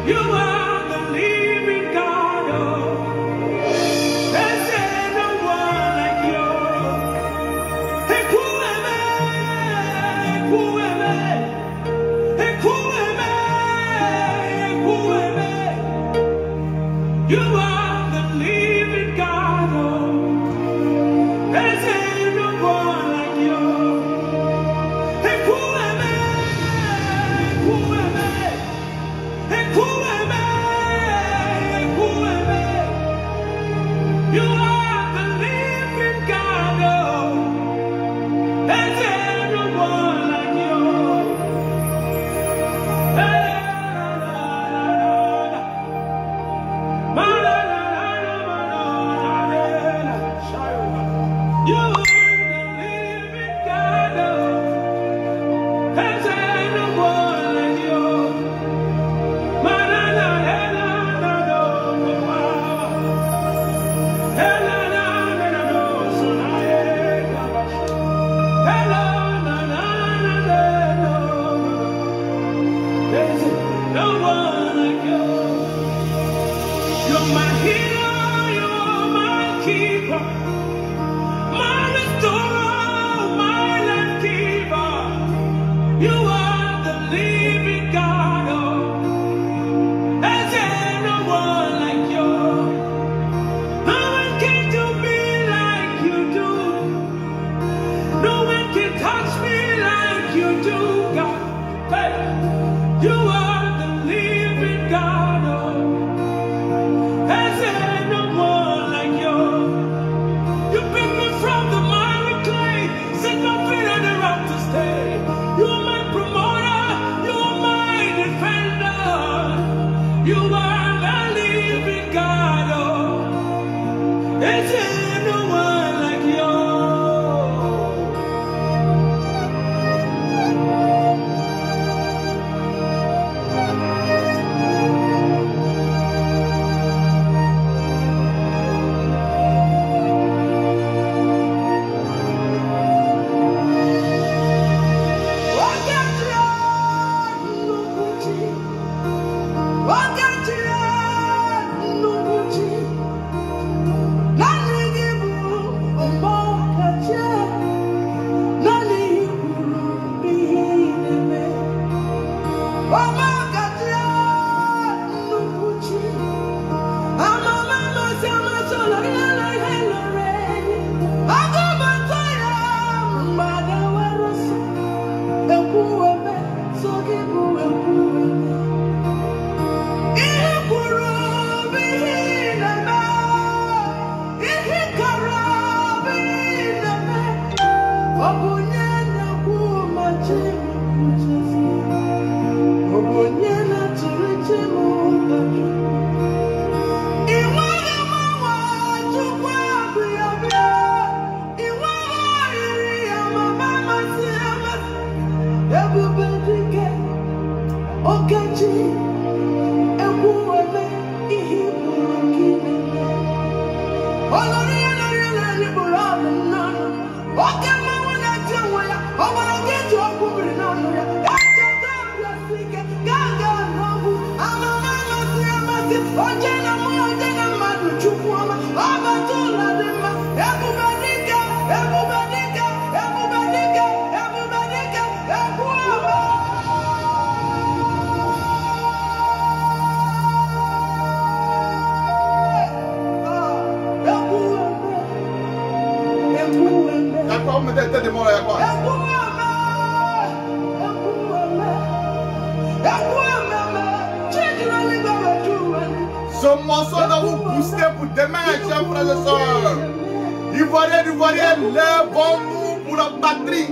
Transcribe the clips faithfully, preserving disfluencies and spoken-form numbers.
Ce morceau doit vous booster pour demain, chers frères et sœurs. Ivoiriens, Ivoiriens, lèvons-nous pour la patrie.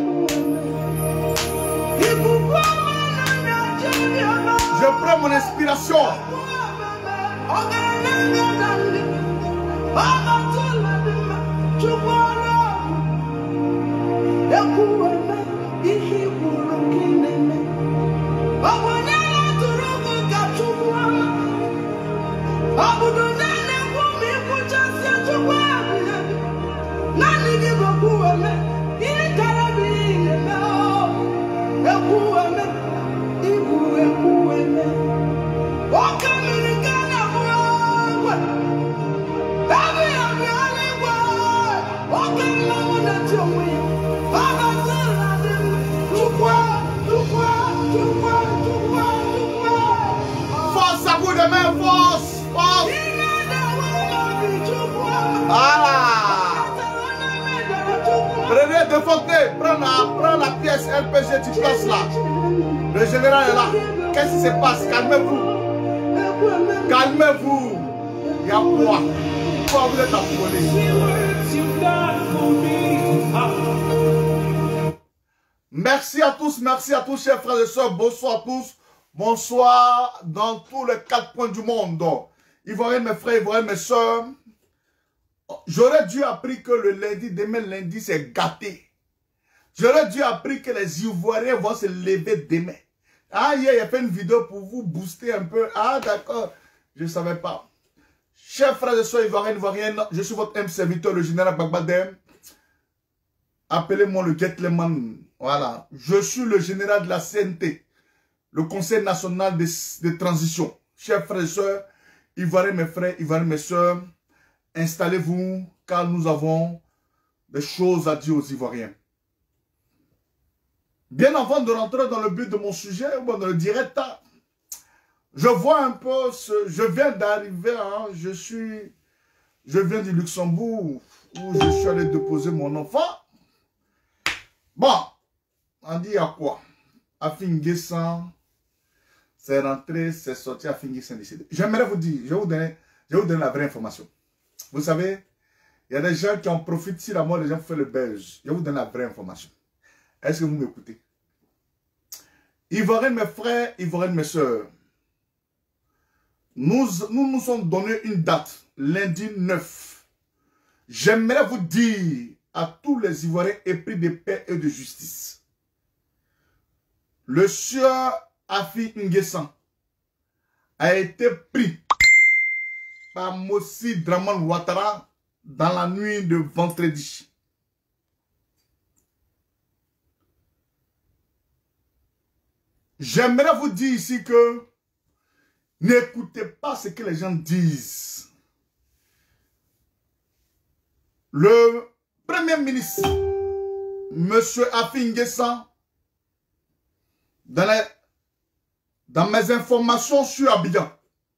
Je prends mon inspiration. Walk Ah! Prenez de Fontenay, prends la, prends la pièce L P G, tu places là. Le général est là. Qu'est-ce qui se passe? Calmez-vous. Calmez-vous. Il y a quoi? Pourquoi vous êtes affolés? Merci à tous, merci à tous, chers frères et sœurs. Bonsoir à tous. Bonsoir dans tous les quatre coins du monde. Ivoiriens, mes frères, Ivoiriens, mes sœurs. J'aurais dû apprendre que le lundi, demain lundi, c'est gâté. J'aurais dû apprendre que les Ivoiriens vont se lever demain. Ah, hier, il a fait une vidéo pour vous booster un peu. Ah, d'accord. Je ne savais pas. Chers frères et sœurs Ivoiriens, Ivoiriennes, je suis votre M serviteur, le général Bagbadem. Appelez-moi le gentleman. Voilà. Je suis le général de la C N T, le Conseil national de, de transition. Chers frères et sœurs, Ivoiriens, mes frères, Ivoiriens, mes sœurs, installez-vous, car nous avons des choses à dire aux Ivoiriens. Bien avant de rentrer dans le but de mon sujet, bon, dans le direct, je vois un peu, ce, je viens d'arriver, hein, je suis, je viens du Luxembourg, où je suis allé déposer mon enfant. Bon, on dit à quoi? À Finguessan, c'est rentré, c'est sorti, à Finguessan décédé. J'aimerais vous dire, je vais vous donner, je vais vous donner la vraie information. Vous savez, il y a des gens qui en profitent si la mort des gens fait le belge. Je vais vous donner la vraie information. Est-ce que vous m'écoutez? Ivoiriens, mes frères, Ivoiriens, mes soeurs, nous, nous nous sommes donné une date, lundi neuf. J'aimerais vous dire à tous les Ivoiriens épris de paix et de justice. Le sieur Afi Nguessan a été pris par Mossi Draman Ouattara dans la nuit de vendredi. J'aimerais vous dire ici que n'écoutez pas ce que les gens disent. Le Premier ministre, M. Afi Nguessan, dans, les, dans mes informations sur Abidjan,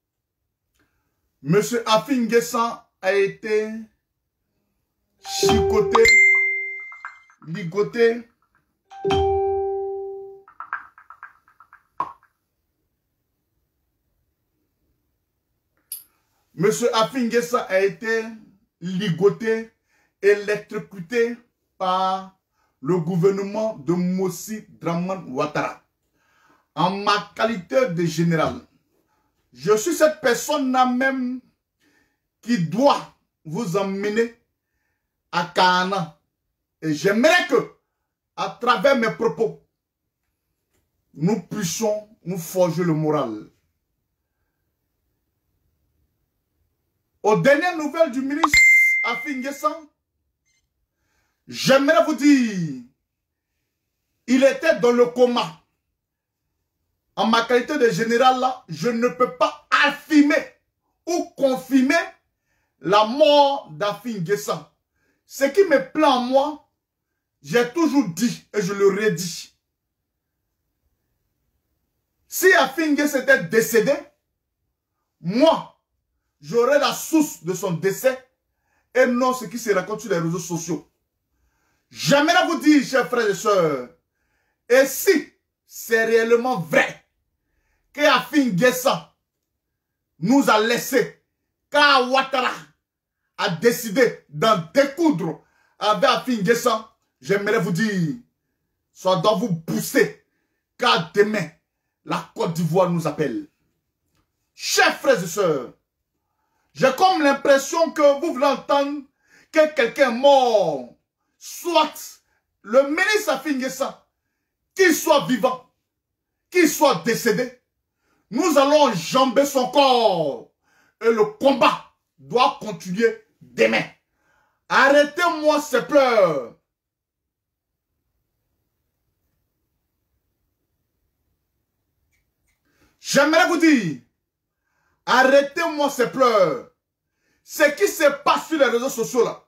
M. Afi Nguessan a été chicoté, ligoté, M. Afi Nguessan a été ligoté, électrocuté par le gouvernement de Mossi Draman Ouattara. En ma qualité de général, je suis cette personne-là même qui doit vous emmener à Kaana. Et j'aimerais que, à travers mes propos, nous puissions nous forger le moral. Aux dernières nouvelles du ministre Afi Nguessan, j'aimerais vous dire, il était dans le coma. En ma qualité de général, là, je ne peux pas affirmer ou confirmer la mort d'Afi Nguessan. Ce qui me plaît en moi, j'ai toujours dit et je le redis. Si Afi Nguessan était décédé, moi, j'aurais la source de son décès et non ce qui se raconte sur les réseaux sociaux. J'aimerais vous dire, chers frères et sœurs, et si c'est réellement vrai que Afi Nguessan nous a laissé, car Ouattara a décidé d'en découdre avec Afi Nguessan, j'aimerais vous dire, ça doit vous pousser, car demain, la Côte d'Ivoire nous appelle. Chers frères et sœurs, j'ai comme l'impression que vous voulez entendre que quelqu'un est mort. Soit le ministre Afi Nguessan, qu'il soit vivant, qu'il soit décédé, nous allons enjamber son corps. Et le combat doit continuer demain. Arrêtez-moi ces pleurs. J'aimerais vous dire, arrêtez-moi ces pleurs. Ce qui se passe sur les réseaux sociaux là.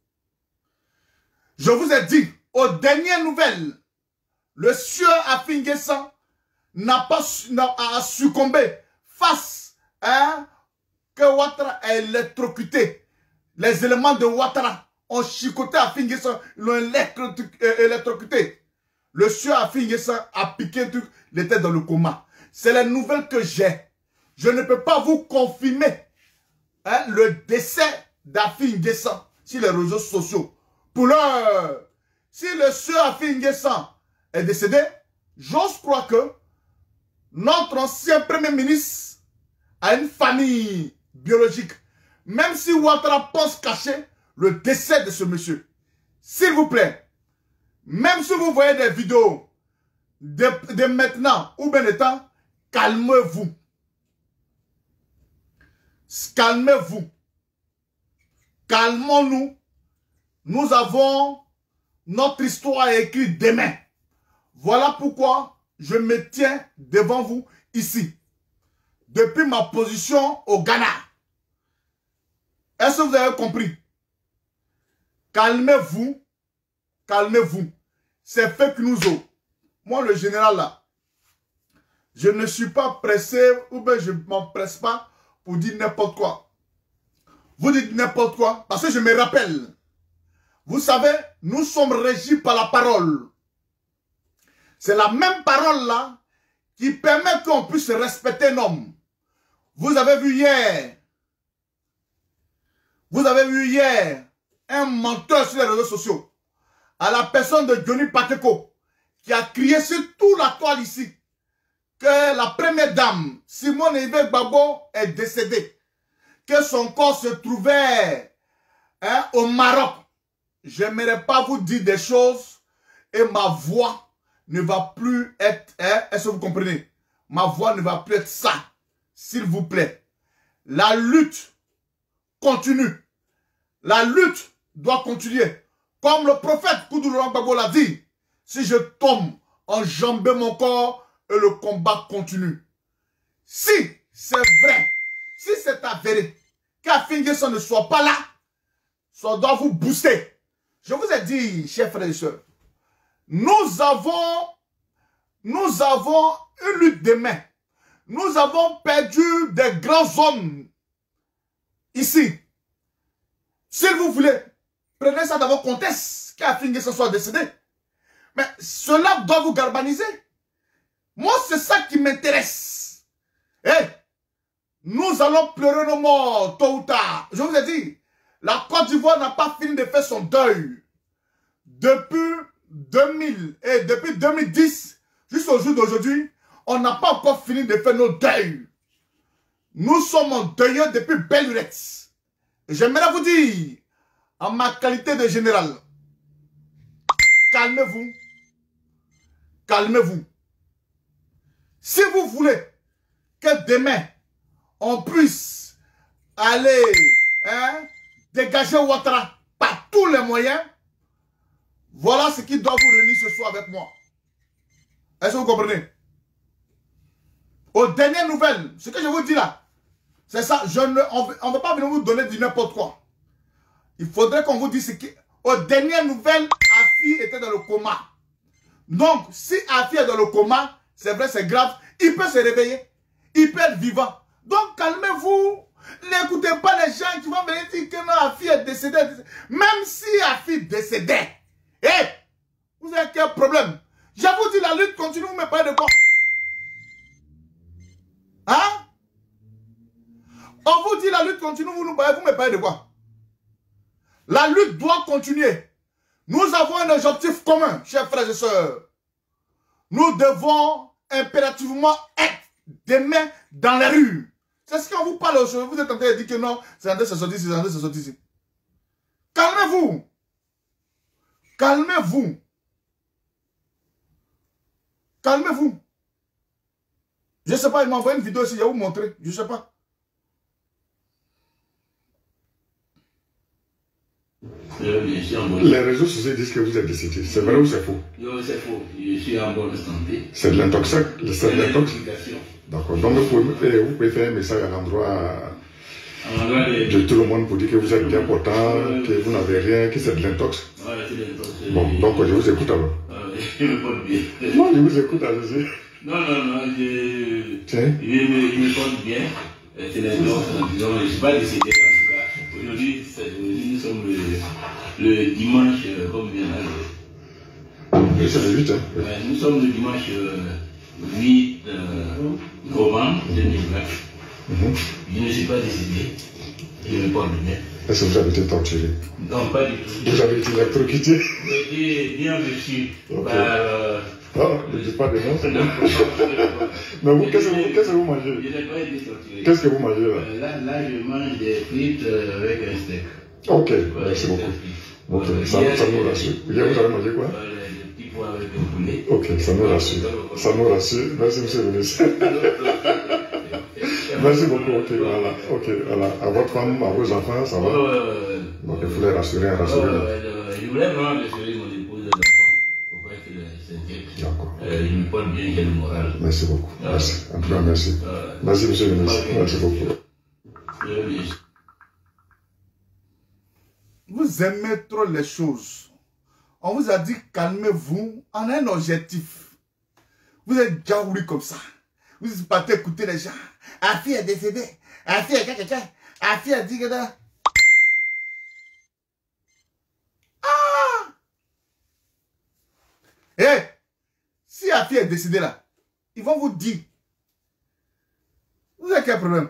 Je vous ai dit, aux dernières nouvelles, le sieur Afi Nguessan n'a pas a succombé face à que Ouattara a électrocuté. les éléments de Ouattara ont chicoté à Finguessan, ils l'ont électrocuté. Le sieur à Finguessan a piqué un truc, il était dans le coma. C'est les nouvelles que j'ai. Je ne peux pas vous confirmer hein, le décès d'Afi N'Guessan sur les réseaux sociaux. Pour l'heure, si le sieur Afi N'Guessan est décédé, j'ose croire que notre ancien premier ministre a une famille biologique. Même si Ouattara pense cacher le décès de ce monsieur. S'il vous plaît, même si vous voyez des vidéos de, de maintenant ou bien de temps, calmez-vous. Calmez-vous. Calmons-nous. Nous avons notre histoire écrite demain. Voilà pourquoi je me tiens devant vous ici. Depuis ma position au Ghana. Est-ce que vous avez compris? Calmez-vous. Calmez-vous. C'est fake news. Moi, le général là, je ne suis pas pressé ou bien je ne m'empresse pas pour dire n'importe quoi. Vous dites n'importe quoi parce que je me rappelle. Vous savez, nous sommes régis par la parole. C'est la même parole là qui permet qu'on puisse respecter un homme. Vous avez vu hier, vous avez vu hier un menteur sur les réseaux sociaux à la personne de Johnny Pateko qui a crié sur toute la toile ici que la première dame, Simone Ibe Gbagbo, est décédée. Que son corps se trouvait hein, au Maroc. Je n'aimerais pas vous dire des choses et ma voix ne va plus être... Hein, est-ce que vous comprenez? Ma voix ne va plus être ça. S'il vous plaît. La lutte continue. La lutte doit continuer. Comme le prophète Koudou Laurent Gbagbo l'a dit. Si je tombe, enjamber mon corps et le combat continue. Si c'est vrai, si c'est avéré, qu'Afi N'Guessan ne soit pas là, ça doit vous booster. Je vous ai dit, chers frères et sœurs, nous avons, nous avons une lutte de main. Nous avons perdu des grands hommes ici. Si vous voulez, prenez ça dans vos contextes, qu'Afi N'Guessan soit décédé. Mais cela doit vous galvaniser. Moi, c'est ça qui m'intéresse. Eh, nous allons pleurer nos morts, tôt ou tard. Je vous ai dit, la Côte d'Ivoire n'a pas fini de faire son deuil. Depuis deux mille et depuis deux mille dix, jusqu'au jour d'aujourd'hui, on n'a pas encore fini de faire nos deuils. Nous sommes en deuil depuis belle lurette. J'aimerais vous dire, en ma qualité de général, calmez-vous. Calmez-vous. Si vous voulez que demain, on puisse aller hein, dégager Ouattara par tous les moyens, voilà ce qui doit vous réunir ce soir avec moi. Est-ce que vous comprenez? Aux dernières nouvelles, ce que je vous dis là, c'est ça. Je ne, on ne va pas venir vous donner du n'importe quoi. Il faudrait qu'on vous dise ce qui... Aux dernières nouvelles, Afi était dans le coma. Donc, si Afi est dans le coma, c'est vrai, c'est grave. Il peut se réveiller. Il peut être vivant. Donc, calmez-vous. N'écoutez pas les gens qui vont venir dire que non, Afi est décédé. Même si Afi décédait. Eh, vous avez quel problème? Je vous dis, la lutte continue, vous me parlez de quoi? Hein? On vous dit, la lutte continue, vous, nous parlez, vous me parlez de quoi? La lutte doit continuer. Nous avons un objectif commun, chers frères et sœurs. Nous devons impérativement être demain dans les rues. C'est ce qu'on vous parle aujourd'hui. Vous êtes en train de dire que non, c'est en train de se sortir ici, c'est en train de se sortir ici. Calmez-vous. Calmez-vous. Calmez-vous. Je ne sais pas, il m'a envoyé une vidéo ici, il va vous montrer. Je ne sais pas. Les réseaux sociaux disent que vous êtes décédé. C'est vrai ou c'est faux? Non, c'est faux. Je suis en bonne santé. C'est de l'intox. C'est de l'intox. D'accord. Donc, vous pouvez, vous pouvez faire un message à l'endroit de... de tout le monde pour dire que vous êtes bien portant, que vous n'avez rien, que c'est de l'intox. Voilà, c'est de l'intox. Bon, donc je vous écoute alors. Je me porte bien. Non, je vous écoute alors. Non, non, non, je... Tiens. Je me porte bien. C'est l'intox, disons, je ne suis pas décédé en tout cas. aujourd'hui, nous sommes le, le dimanche, euh, comme bien là. Oui, c'est le huit, hein. Ouais, nous sommes le dimanche euh, huit euh, novembre deux mille vingt. Mm-hmm. Je ne suis pas décédé. Je ne porte bien. Est-ce que vous avez été torturé? Non, pas du tout. Vous avez été électrocuté? J'ai été bien reçu okay. par... Euh, ah, ne dites pas de nom. Mais vous, qu'est-ce que vous mangez? Je n'ai pas été torturé. Qu'est-ce que vous mangez là? euh, là, là, je mange des frites euh, avec un steak. Ok, ouais, merci beaucoup. Ok, euh, ça, hier, ça nous rassure. Hier, vous avez mangé quoi? euh, Des petits pois avec un poulet. Ok, ça nous rassure. Ça nous rassure. Merci, monsieur le ministre. Merci beaucoup, ok, voilà, ok, voilà. À votre femme, à vos enfants, ça va? Euh, Donc il faut les rassurer, rassurer. Euh, euh, je voulais vraiment rassurer mon épouse et les enfants, pour pas qu'elle s'inquiète. D'accord. Euh, il me porte bien, j'ai le moral. Merci beaucoup, euh, merci. En tout cas, merci. Euh, merci, monsieur le ministre, merci beaucoup. Euh, Vous aimez trop les choses. On vous a dit calmez-vous, on a un objectif. Vous êtes jaouli comme ça. Vous partez écouter les gens. La fille est décédée. La fille est quelqu'un. La fille a dit que... Ah! Eh! Hey, si la fille est décédée là, ils vont vous dire. Vous avez quel problème?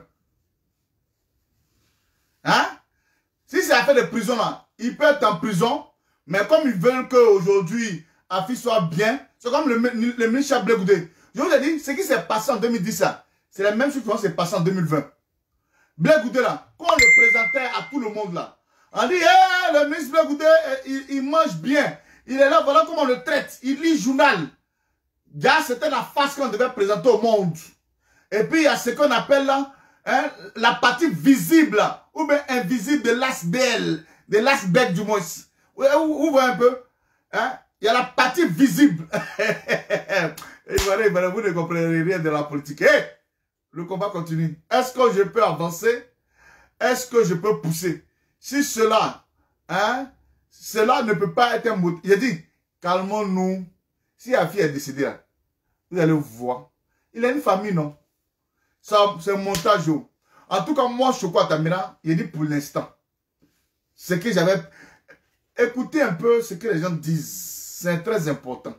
Hein? Si c'est affaire de prison là, il peut être en prison, mais comme ils veulent qu'aujourd'hui, la fille soit bien, c'est comme le, le, le ministre Blé Goudé. Je vous ai dit, ce qui s'est passé en deux mille dix, c'est la même chose qui s'est passé en deux mille vingt. Blé Goudé là, quand on le présentait à tout le monde là, on dit, hey, le ministre Blé Goudé, il, il mange bien. Il est là, voilà comment on le traite. Il lit journal. C'était la face qu'on devait présenter au monde. Et puis il y a ce qu'on appelle là, hein, la partie visible là, ou bien invisible de l'A S B L, de l'A S B E C du moins. Vous voyez un peu, hein? Il y a la partie visible. Et voilà, voilà, vous ne comprenez rien de la politique. Hey, le combat continue. Est-ce que je peux avancer? Est-ce que je peux pousser? Si cela, hein, cela ne peut pas être un mot. J'ai dit, calmons-nous. Si la fille est décédée là, vous allez voir. Il a une famille, non? Ça, c'est un montage. En tout cas, moi, Choco Atamira, il dit pour l'instant. Ce que j'avais... Écoutez un peu ce que les gens disent. C'est très important.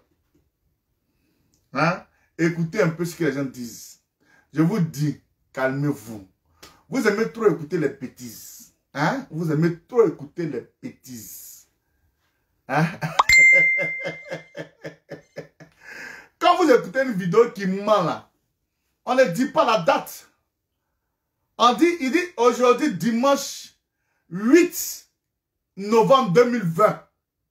Hein? Écoutez un peu ce que les gens disent. Je vous dis, calmez-vous. Vous aimez trop écouter les bêtises. Hein? Vous aimez trop écouter les bêtises. Hein? Quand vous écoutez une vidéo qui ment là, on ne dit pas la date. On dit, il dit aujourd'hui dimanche huit novembre deux mille vingt.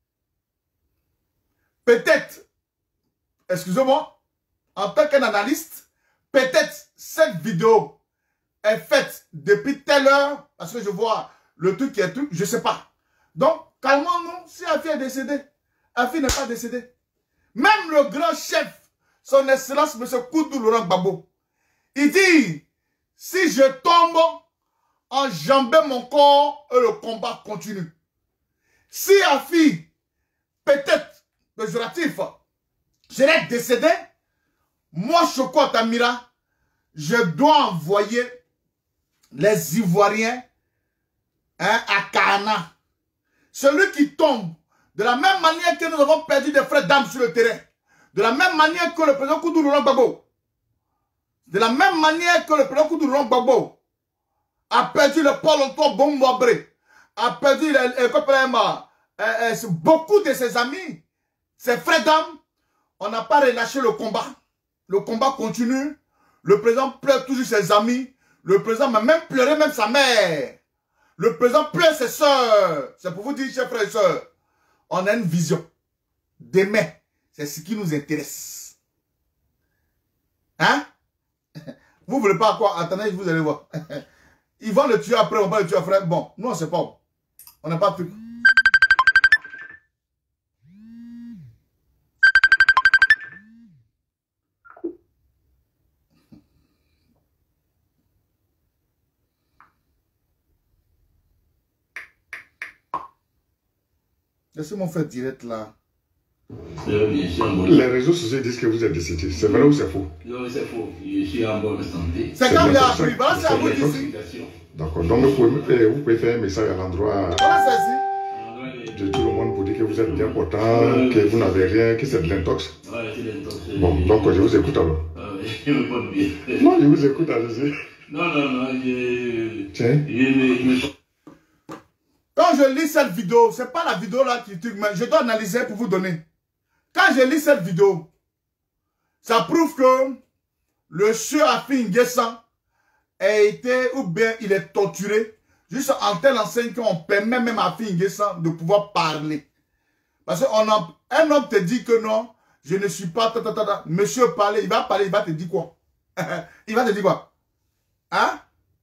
Peut-être, excusez-moi, en tant qu'analyste, peut-être cette vidéo est faite depuis telle heure, parce que je vois le truc qui est truc, je ne sais pas. Donc, calmons-nous, si la fille est décédée, la fille n'est pas décédée. Même le grand chef, son excellence, M. Koudou Laurent Gbagbo, il dit, si je tombe, enjamber mon corps et le combat continue. Si la fille, peut-être, péjoratif, serait décédée, moi, Choco Atamira, je dois envoyer les Ivoiriens, hein, à Kahana. Celui qui tombe, de la même manière que nous avons perdu des frères d'âmes sur le terrain, de la même manière que le président Koudou Laurent Gbagbo, de la même manière que le président Koudou Laurent Gbagbo a perdu le Paul-Antoine Bomboabré, a perdu le, le, le, le, beaucoup de ses amis, ses frères d'âmes, on n'a pas relâché le combat. Le combat continue. Le président pleure toujours ses amis. Le président m'a même pleuré même sa mère. Le président pleure ses soeurs. C'est pour vous dire, chers frères et sœurs, on a une vision. Demain, c'est ce qui nous intéresse. Hein? Vous ne voulez pas quoi? Attendez, vous allez voir. Ils vont le tuer après, on va le tuer après. Bon, nous on ne sait pas. On n'a pas de truc. Laissez-moi faire direct là. Les réseaux sociaux disent que vous êtes décédé. C'est vrai ou c'est faux? Non, c'est faux. Je suis en bonne santé. C'est quand il a appris. Voilà, c'est à vous d'ici. D'accord. Donc vous pouvez, vous pouvez faire un message à l'endroit de tout le monde pour dire que vous êtes bien portant, que vous n'avez rien, que c'est de l'intox. Ouais, c'est l'intox. Bon, donc je vous écoute alors. Je me porte bien. Non, je vous écoute, allez-y. Non, non, non, je... Tiens. Je, Quand je lis cette vidéo, c'est pas la vidéo là qui tue, mais je dois analyser pour vous donner. Quand je lis cette vidéo, ça prouve que le sieur Afi N'Guessan a été, ou bien il est torturé, juste en telle enseigne qu'on permet même à Afi N'Guessan de pouvoir parler. Parce qu'un homme te dit que non, je ne suis pas, ta, ta, ta, ta. Monsieur parler, il va parler, il va te dire quoi? Il va te dire quoi? Hein?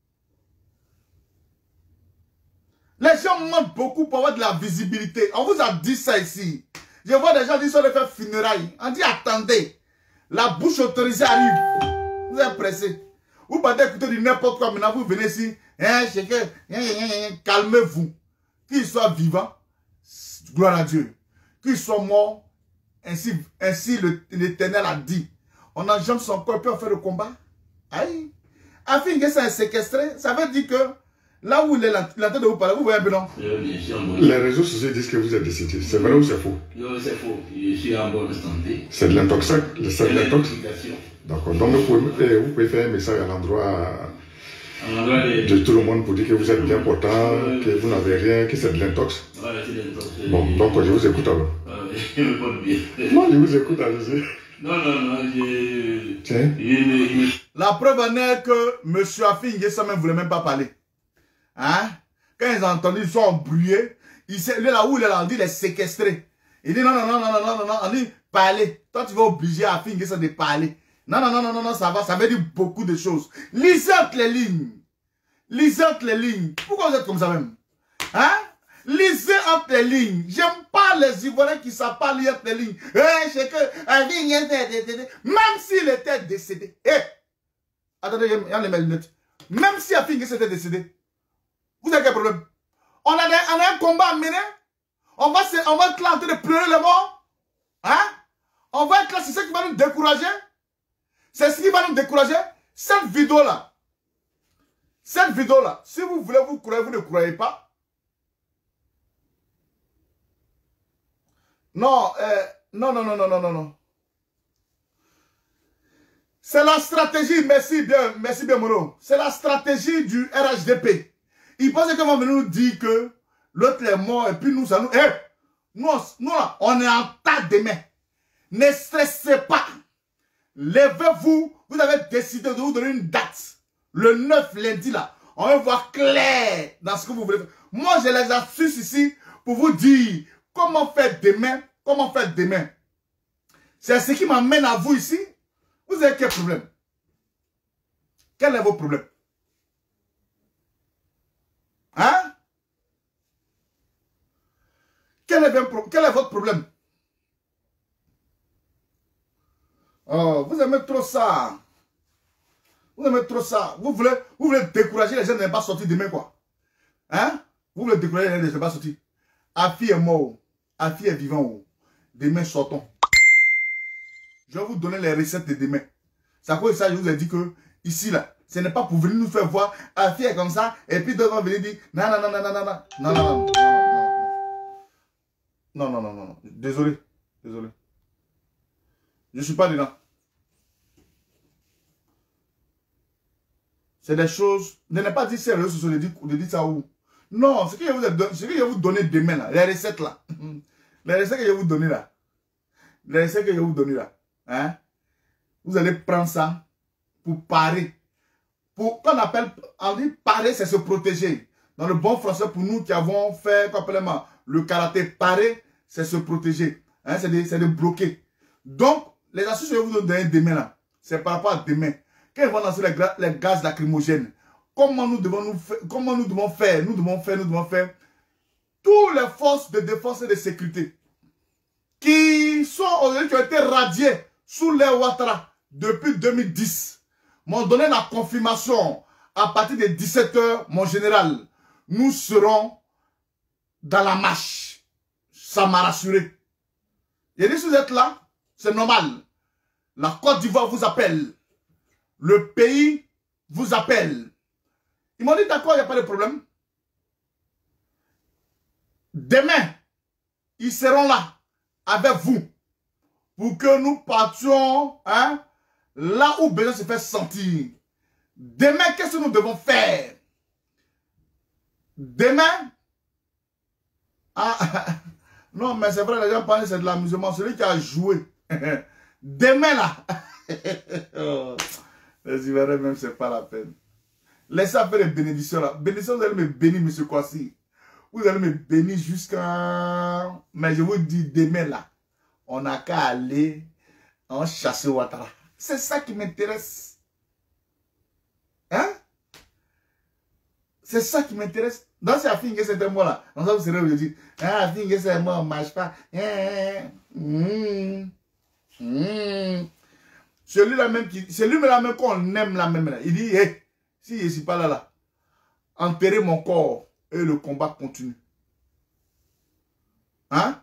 Les gens mentent beaucoup pour avoir de la visibilité. On vous a dit ça ici. Je vois des gens dire sur les faire funérailles. On dit attendez, la bouche autorisée arrive. Vous êtes pressés. Vous partez écouter du n'importe quoi. Maintenant vous venez ici. Hein, calmez-vous. Qu'il soit vivant, gloire à Dieu. Qu'il soit mort, ainsi, ainsi l'Éternel a dit. On enjambe son corps, puis on fait le combat. Aïe. Afi N'Guessan est séquestré, ça veut dire que là où il est en train de vous parler, vous voyez un peu non? Les réseaux sociaux disent que vous êtes décédé. C'est vrai ou c'est faux? Non, c'est faux. Je suis en bonne santé. C'est de l'intox. C'est de l'intox. D'accord. Donc vous pouvez, vous pouvez faire un message à l'endroit de... de tout le monde pour dire que vous êtes bien portant, que vous n'avez rien, que c'est de l'intox. Ouais, c'est de l'intox. Bon, donc je vous écoute alors. Je me porte bien. Non, je vous écoute, allez-y. Non, non, non, je... Tiens. Je... La preuve en est que M. Afi N'Guessan ne voulait même pas parler. Hein? Quand ils ont entendu, ils sont embrouillés. Il est là où il est là, on dit il est séquestré. Il dit non, non, non, non, non, non, non, non, on dit parler. Toi, tu vas obliger Afi N'Guessan de parler. Non, non, non, non, non, non, ça va, ça veut dire beaucoup de choses. Lisez entre les lignes. Lisez entre les lignes. Pourquoi vous êtes comme ça même? Hein? Lisez entre les lignes. J'aime pas les Ivoiriens qui savent pas lire entre les lignes. Eh, c'est que, même s'il était décédé. Eh, attendez, il y a les lunettes. Même si Afi N'Guessan était décédé. Vous avez quel problème? On a, des, on a un combat à mener. On va, se, on va être là en train de pleurer le mort. Hein? On va être là, c'est ça qui va nous décourager. C'est ce qui va nous décourager. Cette vidéo-là. Cette vidéo-là. Si vous voulez vous croire, vous ne croyez pas. Non, euh, non, non, non, non, non, non, non. C'est la stratégie, merci bien, merci bien, Mono. C'est la stratégie du R H D P. Ils pensent qu'ils vont venir nous dire que l'autre est mort et puis nous, ça nous... Eh, nous, nous là, on est en tas de mains. Ne stressez pas. Levez-vous. Vous avez décidé de vous donner une date. Le neuf lundi là. On va voir clair dans ce que vous voulez faire. Moi, j'ai les astuces ici pour vous dire comment faire demain. Comment faire demain. C'est ce qui m'amène à vous ici. Vous avez quel problème? Quel est votre problème? Hein? Quel est, quel est votre problème? Oh, vous aimez trop ça. Vous aimez trop ça. Vous voulez, vous voulez décourager les gens de ne pas sortir demain, quoi. Hein? Vous voulez décourager les gens de ne pas sortir. Afi est mort. Afi est vivant. Demain, sortons. Je vais vous donner les recettes de demain. C'est à cause de ça, je vous ai dit que, ici, là, ce n'est pas pour venir nous faire voir Afi est comme ça, et puis d'autres vont venir dire, non, non, non, non, non, non, non, non, non, non, non, non, non, non, non, désolé, désolé. Je ne suis pas dedans. C'est des choses, ne n'est pas dit ces réseaux sociaux, de dire ça où. Non, ce que je vais vous donner demain, là, les recettes, là, les recettes que je vais vous donner, là, les recettes que je vais vous donner, là, hein, vous allez prendre ça pour parer. Pour qu'on appelle, on dit parer, c'est se protéger. Dans le bon français, pour nous qui avons fait, complètement, le karaté, parer, c'est se protéger. Hein, c'est de, de bloquer. Donc, les astuces que je vais vous donner demain, là, c'est par rapport à demain. Quand ils vont lancer les, les gaz lacrymogènes, comment nous devons nous faire, comment nous devons faire, nous devons faire, nous devons faire, toutes les forces de défense et de sécurité qui sont aujourd'hui, qui ont été radiées sous les Ouattara depuis deux mille dix, m'ont donné la confirmation à partir de dix-sept heures, mon général, nous serons dans la marche. Ça m'a rassuré. Et dit, si vous êtes là, c'est normal. La Côte d'Ivoire vous appelle. Le pays vous appelle. Ils m'ont dit, d'accord, il n'y a pas de problème. Demain, ils seront là avec vous pour que nous partions hein, là où besoin se fait sentir. Demain, qu'est-ce que nous devons faire? Demain, ah, non, mais c'est vrai, les gens pensent que c'est de l'amusement. Celui qui a joué. Demain, là, oh, les Ivoiriens, même, c'est pas la peine. Laissez faire les bénédictions là. Bénédictions, vous allez me bénir, monsieur Kwasi. Vous allez me bénir jusqu'à... Mais je vous dis, demain là, on n'a qu'à aller en chasser Ouattara. C'est ça qui m'intéresse. Hein? C'est ça qui m'intéresse. Dans ces affaires, c'est un mot là. Dans ça, vous serez aujourd'hui. Ah, affaire, c'est un mot, on ne marche pas. Mmh. Mmh. Celui-là même qui... Celui-là même qu'on aime là même là. Il dit, hé, hey, si je ne suis pas là là, enterrez mon corps. Et le combat continue. Hein?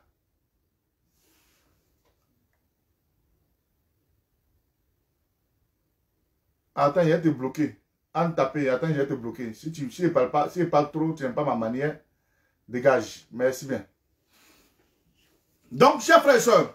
Attends, il va te bloquer. En taper, attends, je vais te bloquer. Si tu si ne parles pas, si je parle trop, tu n'aimes pas ma manière, dégage. Merci bien. Donc, chers frères et sœurs,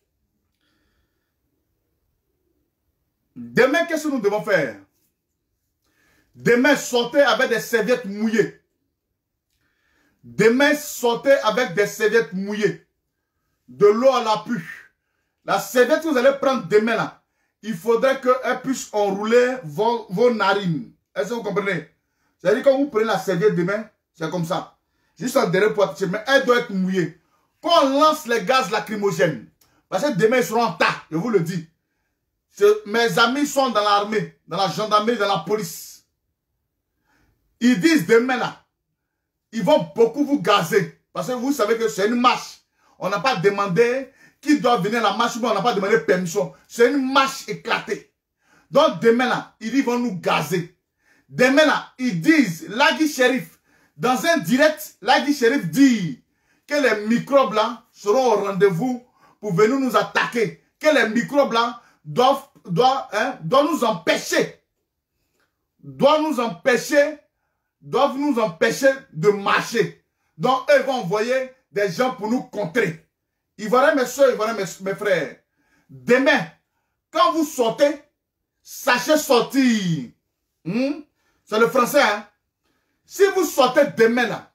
demain, qu'est-ce que nous devons faire? Demain, sortez avec des serviettes mouillées. Demain, sortez avec des serviettes mouillées. De l'eau à la pu. La serviette que vous allez prendre demain là, il faudrait qu'elle puisse enrouler vos, vos narines. Est-ce que vous comprenez? C'est-à-dire quand vous prenez la serviette demain, c'est comme ça. Juste en derrière pour mais elle doit être mouillée. Quand on lance les gaz lacrymogènes, parce que demain ils seront en tas, je vous le dis. Mes amis sont dans l'armée, dans la gendarmerie, dans la police. Ils disent demain là, ils vont beaucoup vous gazer. Parce que vous savez que c'est une marche. On n'a pas demandé qui doit venir à la marche, mais on n'a pas demandé permission. C'est une marche éclatée. Donc demain là, ils vont nous gazer. Demain là, ils disent, Lagui Shérif, dans un direct, Lagui Shérif dit que les microbes là seront au rendez-vous pour venir nous attaquer. Que les microbes là doivent, doivent, hein, doivent nous empêcher. Doivent nous empêcher doivent nous empêcher de marcher. Donc, eux vont envoyer des gens pour nous contrer. Ivoiriens, mes soeurs, Ivoiriens, mes, mes frères, demain, quand vous sortez, sachez sortir. Hmm? C'est le français, hein? Si vous sortez demain, là,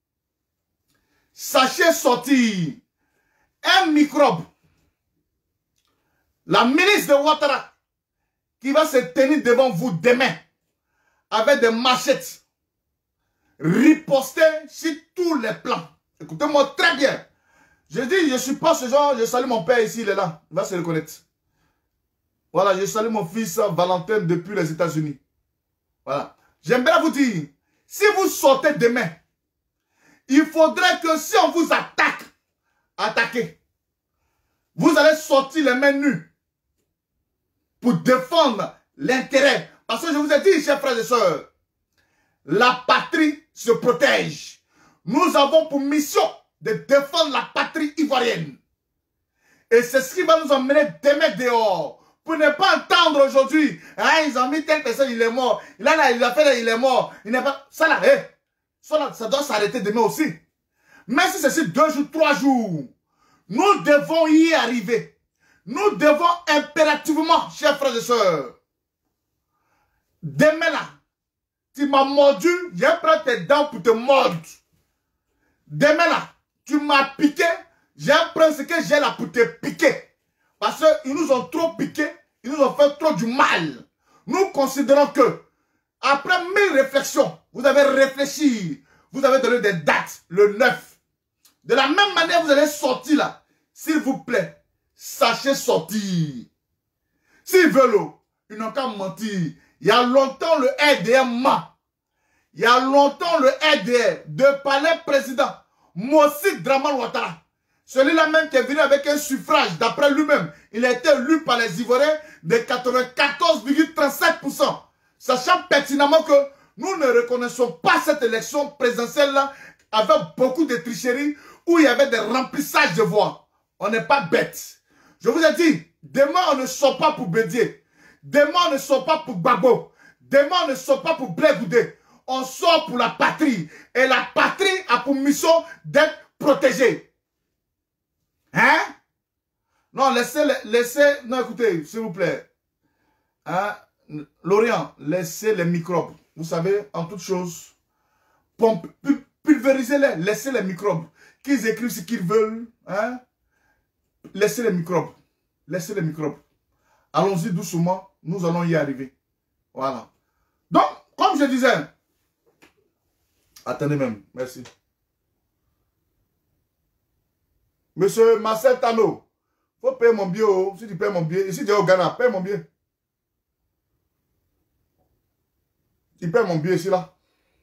sachez sortir un microbe. La ministre de Ouattara, qui va se tenir devant vous demain, avec des machettes, riposter sur tous les plans. Écoutez-moi très bien. Je dis, je ne suis pas ce genre, je salue mon père ici, il est là. Il va se reconnaître. Voilà, je salue mon fils Valentin depuis les États-Unis. Voilà. J'aimerais vous dire, si vous sortez demain, il faudrait que si on vous attaque, attaquez, vous allez sortir les mains nues pour défendre l'intérêt. Parce que je vous ai dit, chers frères et sœurs, la patrie se protège. Nous avons pour mission de défendre la patrie ivoirienne. Et c'est ce qui va nous emmener demain dehors. Pour ne pas entendre aujourd'hui, ah, ils ont mis telle personne, il est mort. Là, là, il a fait, il est mort. Il n'est pas... Ça là, hey, ça là, ça doit s'arrêter demain aussi. Même si c'est deux jours, trois jours, nous devons y arriver. Nous devons impérativement, chers frères et sœurs, demain là, tu m'as mordu, je vais prendre tes dents pour te mordre. Demain là, tu m'as piqué, je vais prendre ce que j'ai là pour te piquer. Parce qu'ils nous ont trop piqué, ils nous ont fait trop du mal. Nous considérons que, après mille réflexions, vous avez réfléchi, vous avez donné des dates, le neuf. De la même manière, vous allez sortir là. S'il vous plaît, sachez sortir. S'ils veulent, ils n'ont qu'à mentir. Il y a longtemps, le R D R ment. Il y a longtemps, le R D R, de palais président, Mossi Draman Ouattara, celui-là même qui est venu avec un suffrage, d'après lui-même, il a été élu par les Ivoiriens de quatre-vingt-quatorze virgule trente-sept pour cent. Sachant pertinemment que nous ne reconnaissons pas cette élection présidentielle-là avec beaucoup de tricheries où il y avait des remplissages de voix. On n'est pas bêtes. Je vous ai dit, demain on ne sort pas pour Bédier. Demain on ne sort pas pour Babo. Demain on ne sort pas pour Blé Goudé. on sort pour la patrie. Et la patrie a pour mission d'être protégée. Hein? Non, laissez, laissez, non, écoutez, s'il vous plaît. Hein? L'Orient, laissez les microbes. Vous savez, en toute chose, pulvérisez-les, laissez les microbes. Qu'ils écrivent ce qu'ils veulent. Hein? Laissez les microbes. Laissez les microbes. Allons-y doucement, nous allons y arriver. Voilà. Donc, comme je disais, attendez même, merci. Monsieur Marcel Tano, il faut payer mon billet. Oh. Si tu payes mon billet, ici tu es au Ghana, paye mon billet. Tu payes mon billet ici là.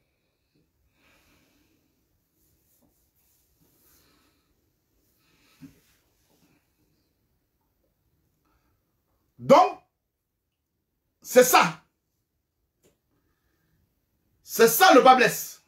Donc, c'est ça. C'est ça le bas blesse.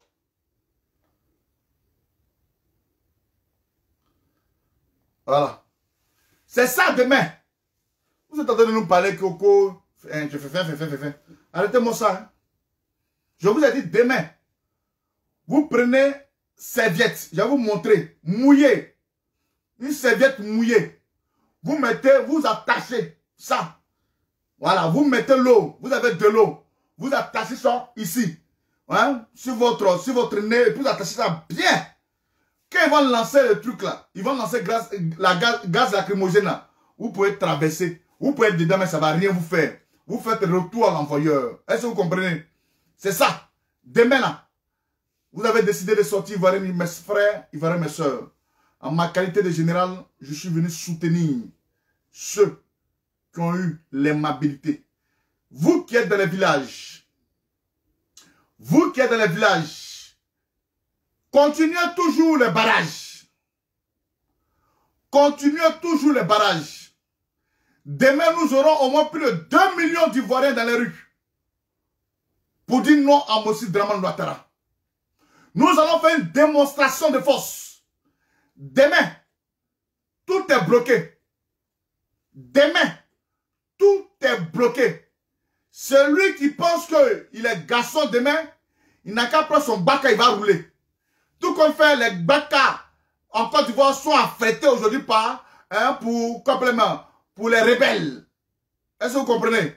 Voilà. C'est ça demain. Vous êtes en train de nous parler, Coco. Hein, je fais faire, fais faire, fais faire. Arrêtez-moi ça. Hein. Je vous ai dit demain. Vous prenez serviette. Je vais vous montrer. Mouillée. Une serviette mouillée. Vous mettez, vous attachez ça. Voilà. Vous mettez l'eau. Vous avez de l'eau. Vous attachez ça ici. Hein, sur votre, sur votre nez. Et puis vous attachez ça bien. Quand ils vont lancer le truc là, ils vont lancer gaz, la gaz, gaz lacrymogène là, vous pouvez traverser, vous pouvez être dedans, mais ça ne va rien vous faire. Vous faites retour à l'envoyeur. Est-ce que vous comprenez? C'est ça. Demain là, vous avez décidé de sortir, il va y mes frères, il va y mes soeurs. En ma qualité de général, je suis venu soutenir ceux qui ont eu l'aimabilité. Vous qui êtes dans les villages, vous qui êtes dans les villages, continuez toujours les barrages. Continuez toujours les barrages. Demain, nous aurons au moins plus de deux millions d'Ivoiriens dans les rues. Pour dire non à Mossi Dramane Ouattara. Nous allons faire une démonstration de force. Demain, tout est bloqué. Demain, tout est bloqué. Celui qui pense qu'il est garçon demain, il n'a qu'à prendre son bac et il va rouler. Tout comme fait les Baka en Côte d'Ivoire sont affectés aujourd'hui par hein, pour complément pour les rebelles. Est-ce que vous comprenez?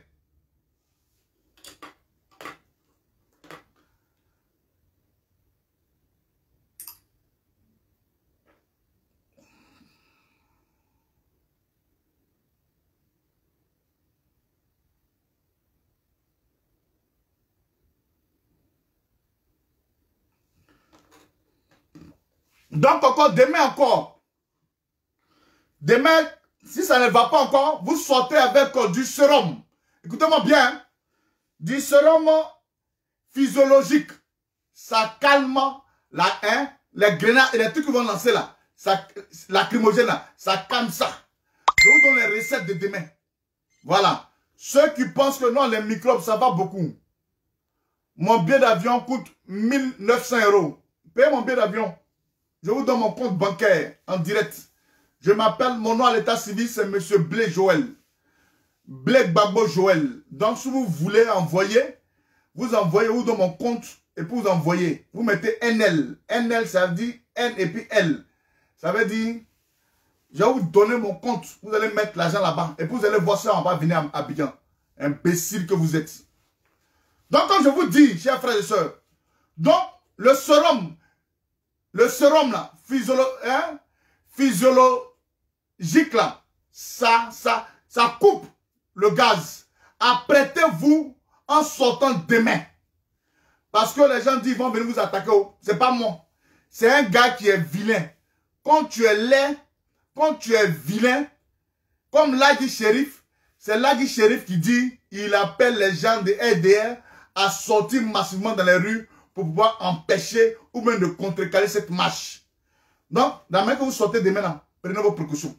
Donc encore, demain encore, demain, si ça ne va pas encore, vous sortez avec euh, du sérum. Écoutez-moi bien, hein? Du sérum physiologique. Ça calme la hein, les grenades et les trucs qui vont lancer là. Ça, lacrymogène là, ça calme ça. Je vous donne les recettes de demain. Voilà. Ceux qui pensent que non, les microbes, ça va beaucoup. Mon billet d'avion coûte mille neuf cents euros. Payez mon billet d'avion. Je vous donne mon compte bancaire en direct. Je m'appelle, mon nom à l'état civil, c'est M. Blé Joël. Blé Gbagbo Joël. Donc, si vous voulez envoyer, vous envoyez, vous dans mon compte, et puis vous envoyez. Vous mettez N L. N L, ça veut dire N et puis L. Ça veut dire, je vais vous donner mon compte. Vous allez mettre l'argent là-bas. Et puis vous allez voir ça en bas, venir à Abidjan. Imbécile que vous êtes. Donc, comme je vous dis, chers frères et sœurs, donc, le sérum, le sérum là, physiolo, hein, physiologique là, ça, ça, ça coupe le gaz. Apprêtez-vous en sortant demain. Parce que les gens disent, ils vont venir vous attaquer. C'est pas moi. C'est un gars qui est vilain. Quand tu es laid, quand tu es vilain, comme Lagui Shérif, c'est Lagui Shérif qui dit, il appelle les gens de R D R à sortir massivement dans les rues pour pouvoir empêcher ou même de contrecarrer cette marche. Donc, dans le que vous sortez demain, là, prenez vos précautions.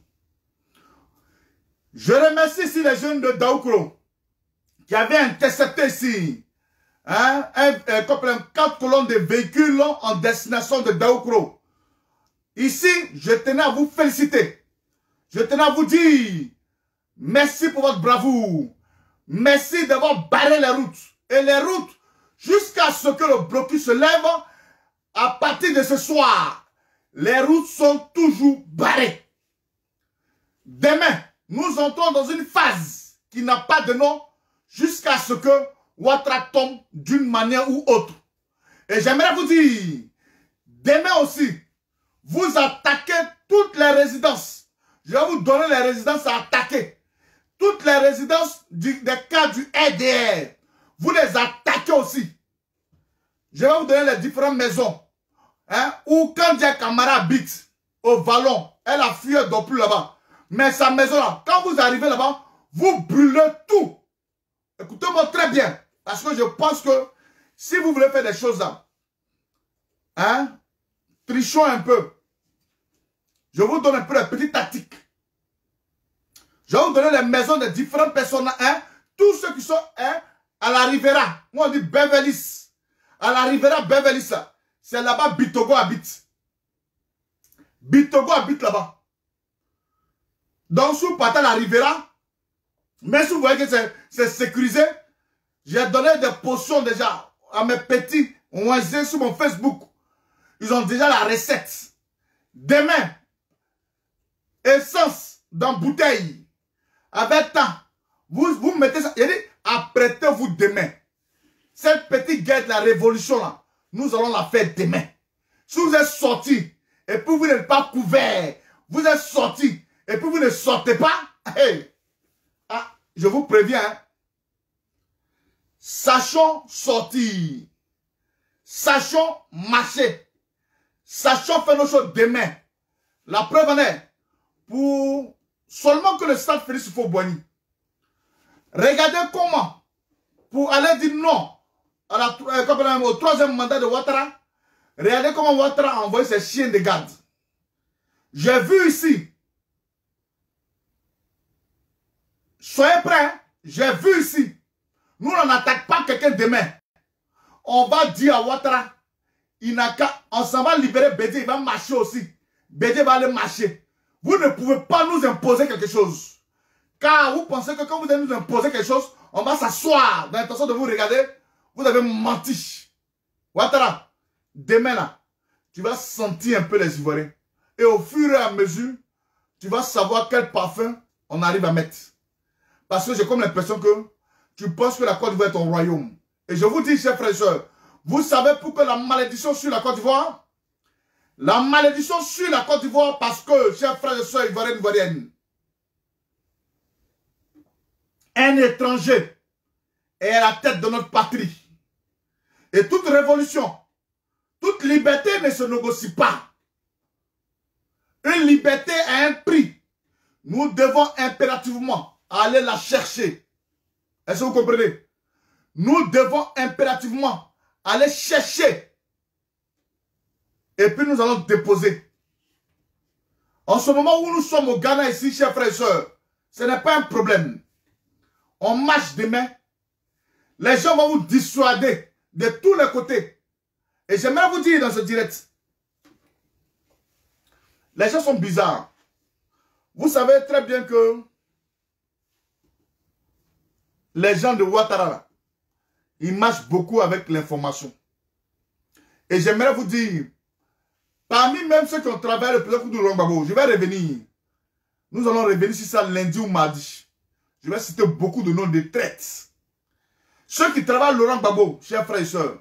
Je remercie ici les jeunes de Daoukro qui avaient intercepté ici hein, un, un, un, quatre colonnes de véhicules en destination de Daoukro. Ici, je tenais à vous féliciter. Je tenais à vous dire merci pour votre bravoure. Merci d'avoir barré les routes. Et les routes, jusqu'à ce que le blocus se lève, à partir de ce soir, les routes sont toujours barrées. Demain, nous entrons dans une phase qui n'a pas de nom jusqu'à ce que Ouattara tombe d'une manière ou autre. Et j'aimerais vous dire, demain aussi, vous attaquez toutes les résidences. Je vais vous donner les résidences à attaquer. Toutes les résidences du, des cas du R D R. Vous les attaquez aussi. Je vais vous donner les différentes maisons. Hein, où quand Dia Camara habite au Vallon, elle a fui, elle ne dort plus là-bas. Mais sa maison là, quand vous arrivez là-bas, vous brûlez tout. Écoutez-moi très bien. Parce que je pense que si vous voulez faire des choses là, hein, trichons un peu. Je vous donne un peu de petites tactiques. Je vais vous donner les maisons de différentes personnes. Hein, tous ceux qui sont hein, à la Rivera. Moi on dit Beverly. À la Rivera Beverly. C'est là-bas Bitogo habite. Bitogo habite là-bas. Donc sous partant la Rivera, mais si vous voyez que c'est sécurisé, j'ai donné des potions déjà à mes petits voisins sur mon Facebook. Ils ont déjà la recette. Demain, essence dans bouteille. Avec temps, vous, vous mettez ça. Il dit, apprêtez-vous demain. Cette petite guerre de la révolution là, nous allons la faire demain. Si vous êtes sortis et puis vous n'êtes pas couvert, vous êtes sortis et puis vous ne sortez pas, hey, ah, je vous préviens, hein, sachons sortir, sachons marcher, sachons faire nos choses demain. La preuve en est, pour seulement que le stade Félix Houphouët-Boigny, regardez comment, pour aller dire non à la, euh, au troisième mandat de Ouattara, regardez comment Ouattara a envoyé ses chiens de garde. J'ai vu ici, soyez prêts, j'ai vu ici, nous on n'attaque pas quelqu'un demain. On va dire à Ouattara, il n'a qu'à, on s'en va libérer Bédé, il va marcher aussi. Bédé va aller marcher. Vous ne pouvez pas nous imposer quelque chose. Car vous pensez que quand vous allez nous imposer quelque chose, on va s'asseoir dans l'intention de vous regarder. Vous avez menti. Ouattara, demain là, tu vas sentir un peu les Ivoiriens. Et au fur et à mesure, tu vas savoir quel parfum on arrive à mettre. Parce que j'ai comme l'impression que tu penses que la Côte d'Ivoire est ton royaume. Et je vous dis, chers frères et sœurs, vous savez pourquoi la malédiction sur la Côte d'Ivoire? La malédiction sur la Côte d'Ivoire parce que, chers frères et sœurs ivoiriennes, ivoiriennes, un étranger est à la tête de notre patrie. Et toute révolution, toute liberté ne se négocie pas. Une liberté a un prix. Nous devons impérativement aller la chercher. Est-ce que vous comprenez? Nous devons impérativement aller chercher. Et puis nous allons déposer. En ce moment où nous sommes au Ghana ici, chers frères et sœurs, ce n'est pas un problème. On marche demain. Les gens vont vous dissuader de tous les côtés. Et j'aimerais vous dire dans ce direct, les gens sont bizarres. Vous savez très bien que les gens de Ouattara, ils marchent beaucoup avec l'information. Et j'aimerais vous dire, parmi même ceux qui ont travaillé le président Laurent Gbagbo, je vais revenir. Nous allons revenir sur ça lundi ou mardi. Je vais citer beaucoup de noms de traites. Ceux qui travaillent Laurent Gbagbo, chers frères et sœurs.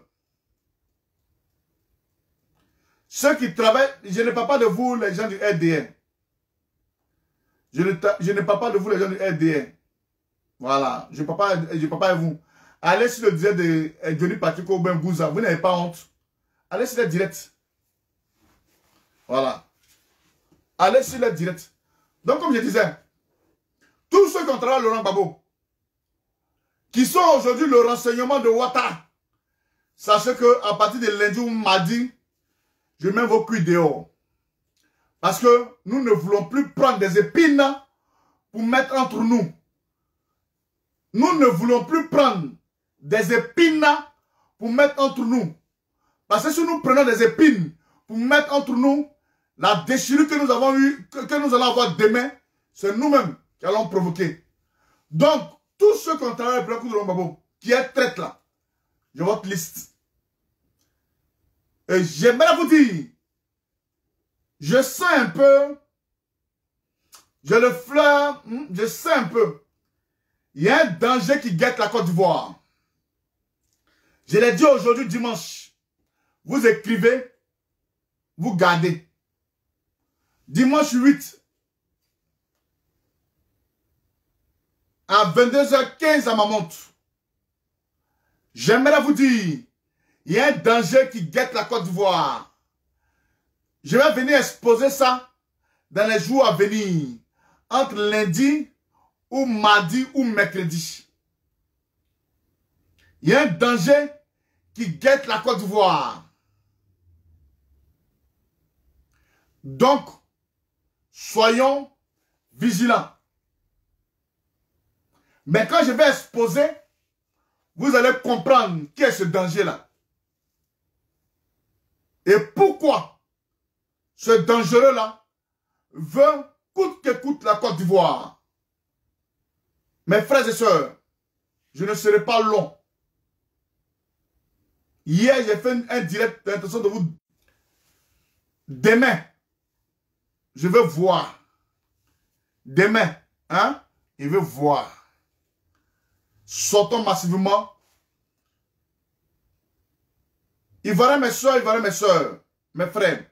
Ceux qui travaillent, je ne parle pas de vous, les gens du R D N. Je ne, je ne parle pas de vous, les gens du R D N. Voilà, je ne parle pas, je parle pas de vous. Allez sur le direct de Johnny Patrick Aubin Bouza, vous n'avez pas honte. Allez sur le direct. Voilà. Allez sur le direct. Donc, comme je disais, tous ceux qui ont travaillé Laurent Gbagbo, qui sont aujourd'hui le renseignement de Ouattara, sachez qu'à partir de lundi ou mardi, je mets vos culs dehors. Parce que nous ne voulons plus prendre des épines pour mettre entre nous. Nous ne voulons plus prendre des épines pour mettre entre nous. Parce que si nous prenons des épines pour mettre entre nous, la déchirure que nous avons eu, que, que nous allons avoir demain, c'est nous-mêmes qui allons provoquer. Donc, tous ceux qui ont travaillé pour le coup de Laurent Gbagbo, qui est traite là, J'ai votre liste. Et j'aimerais vous dire, je sens un peu, je le fleur, je sens un peu, il y a un danger qui guette la Côte d'Ivoire. Je l'ai dit aujourd'hui dimanche, vous écrivez, vous gardez. Dimanche huit, à vingt-deux heures quinze à ma montre, j'aimerais vous dire, il y a un danger qui guette la Côte d'Ivoire. Je vais venir exposer ça dans les jours à venir, entre lundi ou mardi ou mercredi. Il y a un danger qui guette la Côte d'Ivoire. Donc, soyons vigilants. Mais quand je vais exposer, vous allez comprendre qui est ce danger-là. Et pourquoi ce dangereux-là veut coûte que coûte la Côte d'Ivoire. Mes frères et sœurs, je ne serai pas long. Hier, j'ai fait un direct d'intention de vous. Demain, je veux voir. Demain, hein, je veux voir. Sortons massivement. Ivoiriens, mes soeurs, Ivoiriens, mes soeurs, mes frères.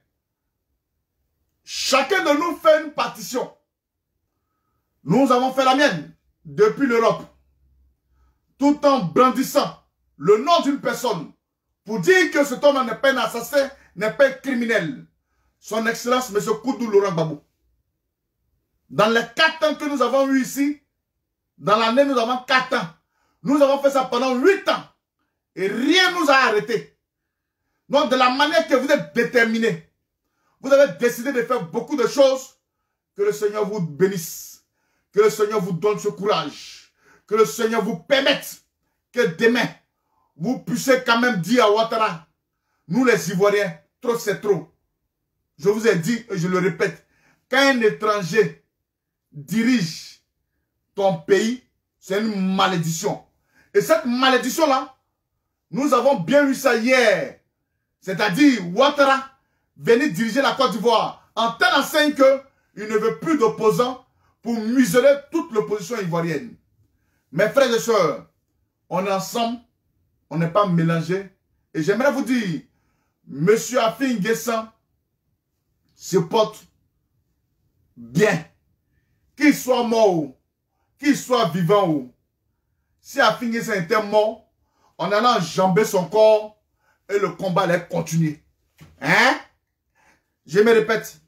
Chacun de nous fait une partition. Nous avons fait la mienne depuis l'Europe. Tout en brandissant le nom d'une personne pour dire que cet homme n'est pas un assassin, n'est pas un criminel. Son Excellence, M. Koudou Laurent Gbagbo. Dans les quatre ans que nous avons eu ici, dans l'année, nous avons quatre ans. Nous avons fait ça pendant huit ans. Et rien ne nous a arrêtés. Donc, de la manière que vous êtes déterminés, vous avez décidé de faire beaucoup de choses. Que le Seigneur vous bénisse. Que le Seigneur vous donne ce courage. Que le Seigneur vous permette que demain, vous puissiez quand même dire à Ouattara, nous les Ivoiriens, trop c'est trop. Je vous ai dit et je le répète, quand un étranger dirige ton pays, c'est une malédiction. Et cette malédiction-là, nous avons bien vu ça hier. C'est-à-dire, Ouattara venir diriger la Côte d'Ivoire en telle enseigne qu'il ne veut plus d'opposants pour museler toute l'opposition ivoirienne. Mes frères et sœurs, on est ensemble, on n'est pas mélangés. Et j'aimerais vous dire, M. Afin N'Guessan se porte bien. Qu'il soit mort, qu'il soit vivant. Si Afin N'Guessan était mort, on allait enjamber son corps et le combat allait continuer. Hein? Je me répète.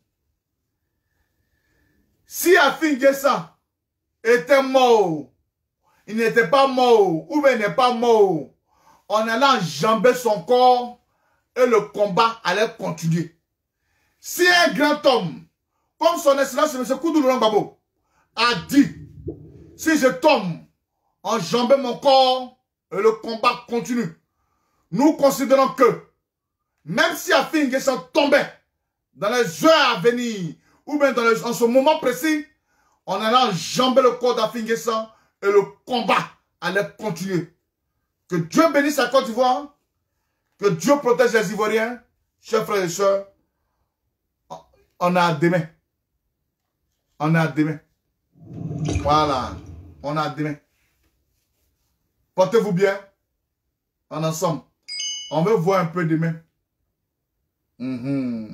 Si Afin N'Guessan était mort, il n'était pas mort, ou bien il n'est pas mort, on allait enjamber son corps et le combat allait continuer. Si un grand homme, comme son excellence M. Koudou Laurent Gbagbo, a dit, si je tombe, enjamber mon corps et le combat continue, nous considérons que, même si Afin N'Guessan tombait dans les heures à venir, ou bien dans les, en ce moment précis, on allait enjamber le corps d'Afin N'Guessan et le combat allait continuer. Que Dieu bénisse la Côte d'Ivoire, que Dieu protège les Ivoiriens, chers frères et sœurs. On a demain. On a demain. Voilà. On a demain. Portez-vous bien. En ensemble. On veut voir un peu demain. Mm-hmm.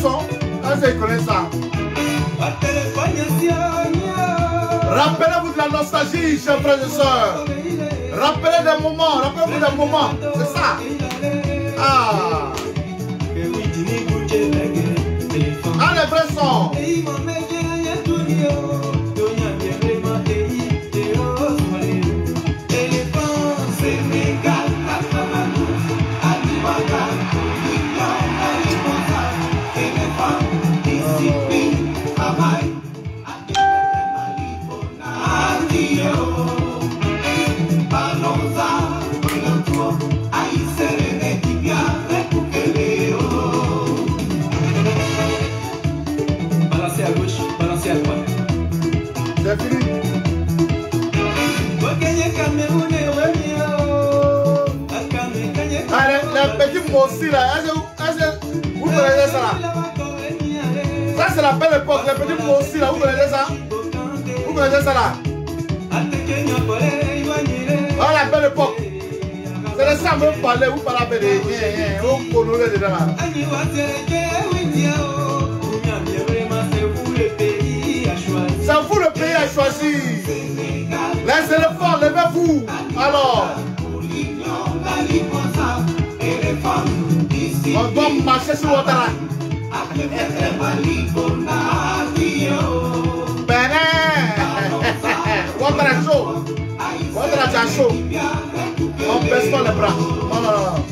son. Ah, je connais ça. Rappelez-vous de la nostalgie, chers frères et sœurs. Rappelez des moments, rappelez-vous des moments. C'est ça. Ah. Ah, les vrais sons. Petit mot aussi là, vous connaissez ça là? Ça c'est la belle époque, les petits mots aussi là, vous connaissez ça? Vous connaissez ça là? Voilà la belle époque. C'est de ça que vous parlez, vous parlez de rien, vous connaissez dedans là. C'est vous le pays à choisir. Les éléphants, levez-vous. Alors. On doit marcher sur votre terrain. Votre est chaud. Votre est chaud. On ne baisse pas les bras. Non, non, non.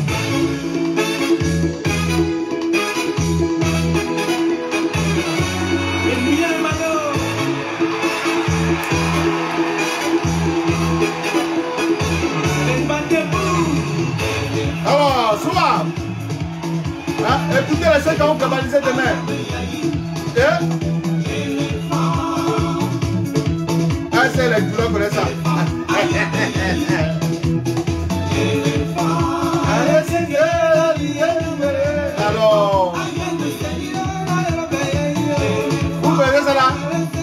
Alors, souvent, hein, écoutez les gens qui ont cabalisé demain. Eh? Ah, c'est les couleurs pour ça. Alors, vous connaissez ça là?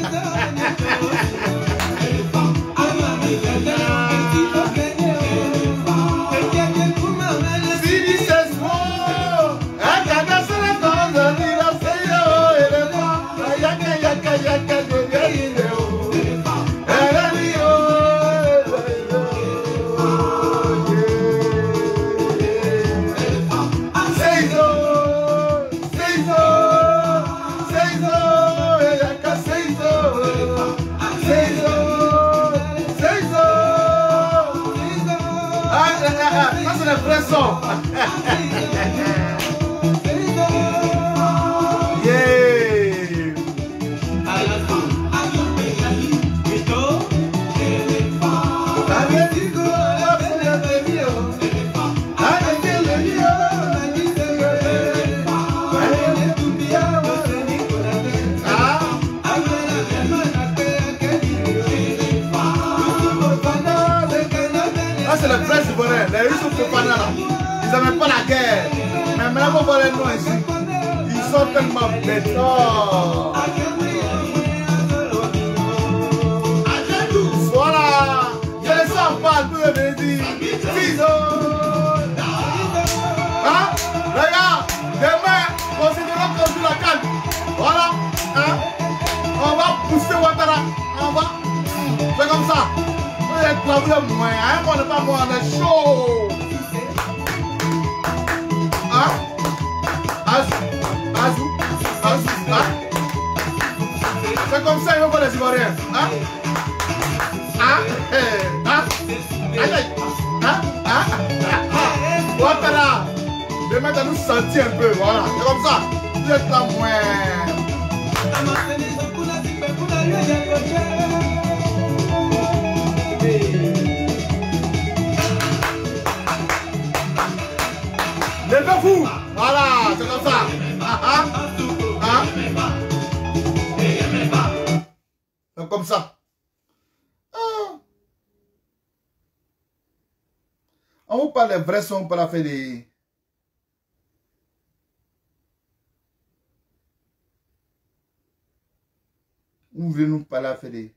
Les Russes sont pas là. Ils n'avaient pas la guerre. Mais maintenant, vous voyez nous ici. Ils sont tellement bêtes. Oh. Voilà. Je les sens pas. Tout le monde dit. Ciseaux. Hein? Regarde. Demain, considérons qu'on joue la canne. Voilà. Hein? On va pousser Ouattara. On va. C'est comme ça. On est clavier moins, hein? On n'est pas moins, on est chaud. Hein? Azou, Azou, Azou, hein? C'est comme ça, ils vont faire les Ivoiriens, hein? Hein? Hein? Aïe, aïe, hein? Hein? Ouattara, demain, tu nous sentir un peu, voilà. C'est comme ça. Vous êtes là moins. Levez-vous! Voilà, c'est comme ça. Ah, ah. Ah. C'est comme ça. Ah. On vous parle des vrais sons, on peut la faire des... Vous voulez nous parler à faire des...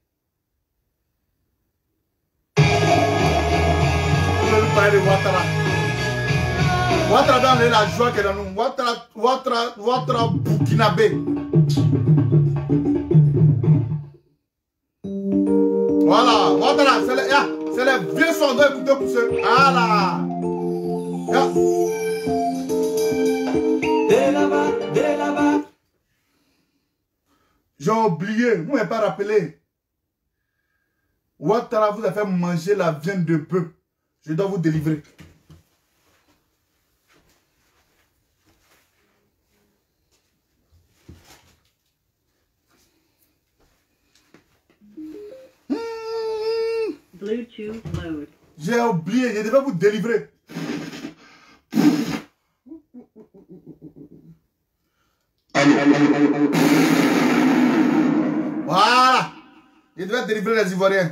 Vous voulez nous parler de Ouattara. Ouattara dans la joie qui est dans nous. Ouattara, Ouattara, Ouattara Burkinabé. Voilà, Ouattara, c'est les, yeah, les vieux soldats écoutez pour ceux. Voilà. Yeah. De là-bas, de là-bas. J'ai oublié, vous ne m'avez pas rappelé. Ouattara vous a fait manger la viande de bœuf. Je dois vous délivrer. Bluetooth mode. J'ai oublié, je devais vous délivrer. Voilà. Je devais délivrer les Ivoiriens.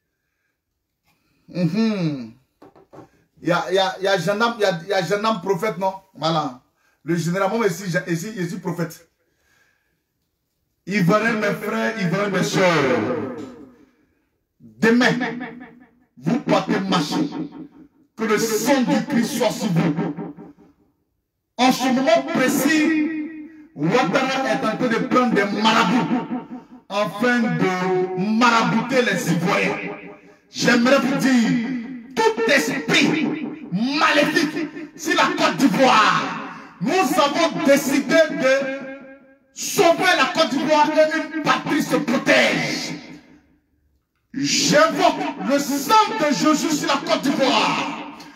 Mm-hmm. Il y a, il y a, il y a gendarme, il y a, il y a gendarme prophète, non? Voilà. Le général, moi ici, ici, je suis prophète. Ivoiriens, mes frères, Ivoiriens, mes soeurs. Demain, vous partez marcher. Que le sang du Christ soit sur vous. En ce moment précis, Ouattara est en train de prendre des marabouts afin de marabouter les Ivoiriens. J'aimerais vous dire, tout esprit maléfique sur la Côte d'Ivoire, nous avons décidé de sauver la Côte d'Ivoire et une patrie se protège. J'invoque le sang de Jésus sur la Côte d'Ivoire.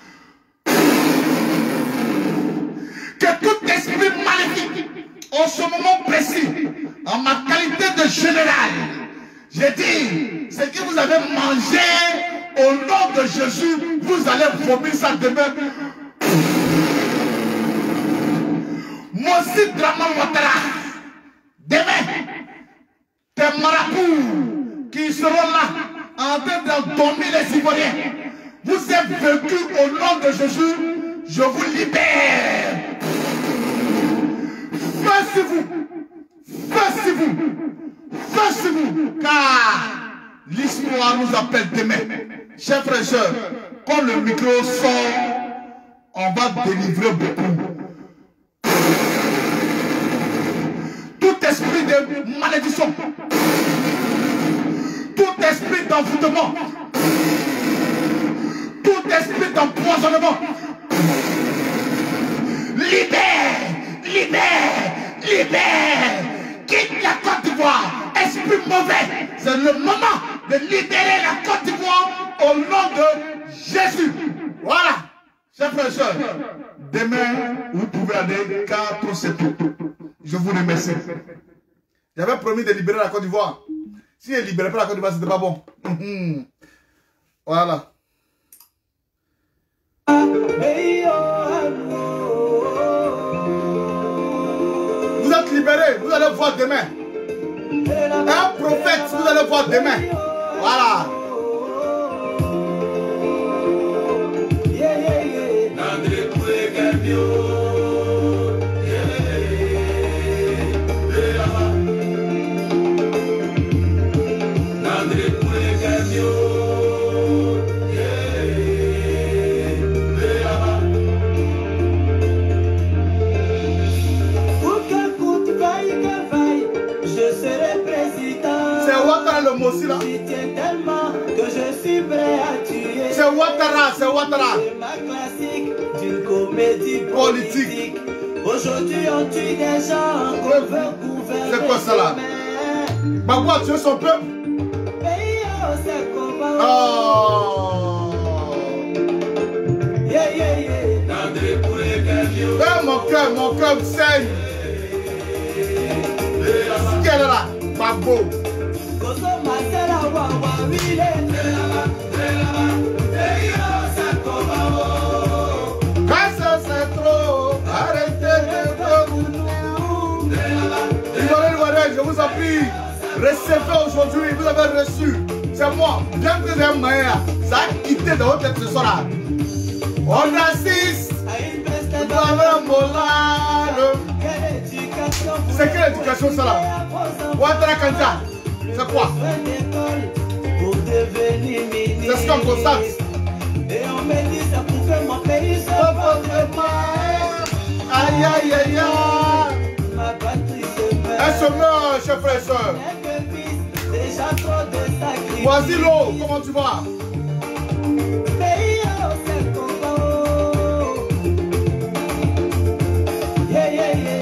Que tout esprit maléfique, en ce moment précis, en ma qualité de général, j'ai dit, ce que vous avez mangé au nom de Jésus, vous allez vomir ça demain. Moi aussi, Draman Ouattara, demain, tes marabouts qui seront là, en train d'endormir les Ivoiriens, vous êtes vaincus au nom de Jésus, je vous libère. Faites sur vous, faites sur vous, faites sur vous, car l'histoire nous appelle demain. Chers frères et sœurs, quand le micro sort, on va délivrer beaucoup. Tout esprit de malédiction, tout esprit d'envoûtement, tout esprit d'empoisonnement, libère, libère, libère, quitte la Côte d'Ivoire, esprit mauvais, c'est le moment de libérer la Côte d'Ivoire au nom de Jésus. Voilà, chers frères et sœurs, demain, vous pouvez aller car c'est tout. Je vous remercie. J'avais promis de libérer la Côte d'Ivoire. Si elle ne libérait pas la Côte d'Ivoire, c'était pas bon. Voilà. Vous êtes libérés, vous allez voir demain. Un prophète, vous allez voir demain. Voilà. Aussi là. C'est Ouattara, c'est Ouattara. D'une comédie politique. Aujourd'hui on tue des gens. C'est quoi ça là? Bagua, tu es son peuple? Oh. Yeah, yeah, yeah. Eh, mon cœur, mon cœur saigne. Quelle est là? Babo. Quand ça c'est trop, arrêtez de vous nous. Je vous en prie, recevez aujourd'hui, vous avez reçu. C'est moi, bien que j'aime Maya, ça a quitté dans votre tête ce soir-là. On assiste, on va me moller. C'est quelle éducation ça là? Ouattara Kanja. C'est quoi? C'est ce qu'on constate. Et on me dit ça pouvait mon pays se Aïe, aïe, aïe, aïe. Ma patrie se meurt. Elle se meurt, chers frères et sœurs. Déjà trop de sacrifices. Voisilo, comment tu vas? Pays au seul Congo. Yeah, yeah, yeah.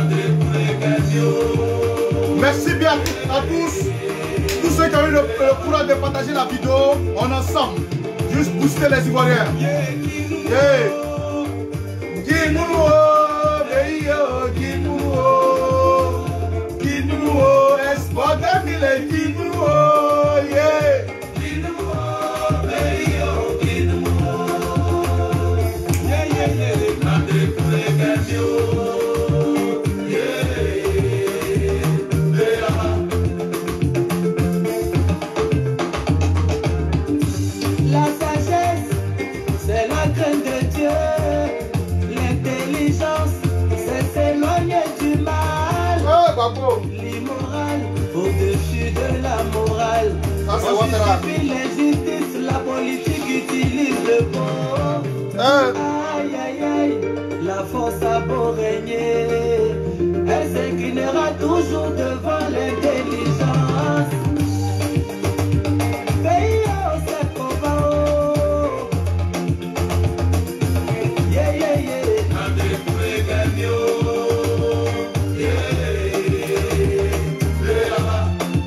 Merci bien à tous. Tous ceux qui ont eu le, le courage de partager la vidéo, on est ensemble. Juste booster les Ivoiriens. Yeah. Guinouo, Beyo, Guinouo, Guinouo, Espoir de mille Guinouo, yeah. Guinouo, Beyo, Guinouo, yeah, yeah, yeah. Nandé pour les gagnants, yeah, yeah. La sagesse, c'est la crainte de Dieu. L'intelligence, c'est s'éloigner du mal. Oh, bravo. L'immoral, au-dessus de la morale. Ça, c'est On Ouattara. justifie l'injustice, la politique utilise le bon. Euh. Aïe, aïe, aïe, la force a beau régner, elle s'inclinera toujours devant l'intelligence. Pays au seul combat. Yeah, yeah, yeah. André pour les gagnants. Yeah, yeah, là-bas.